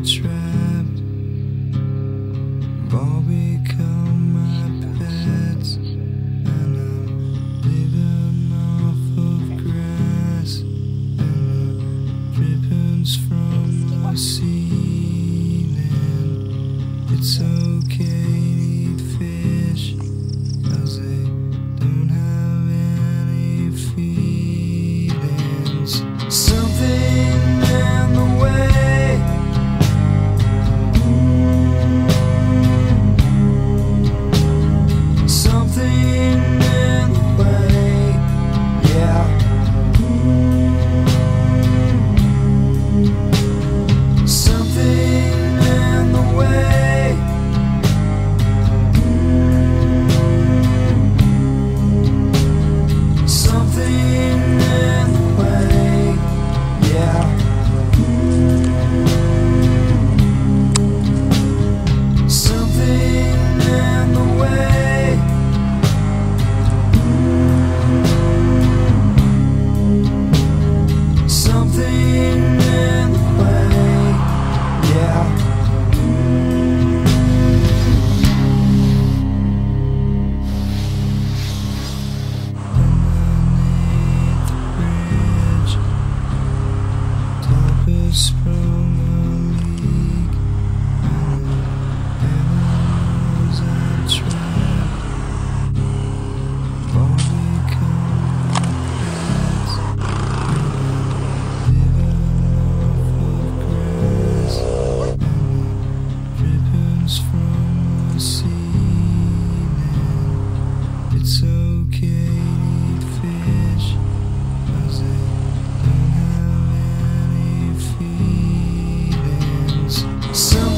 trapped, all become my pets, and I'm living off of grass and the drippings from the ceiling. It's okay to eat fish, 'cause they don't have any feelings. Something in the way, something in the way, yeah. Something in the way, something in the way, yeah. Something in the way, something in the way, yeah. Underneath the bridge, top is sprung a leak, and the animals are trapped, all become pets, and I'm living off of grass and the drippings from the ceiling. It's okay to eat fish, 'cause they don't have any feelings.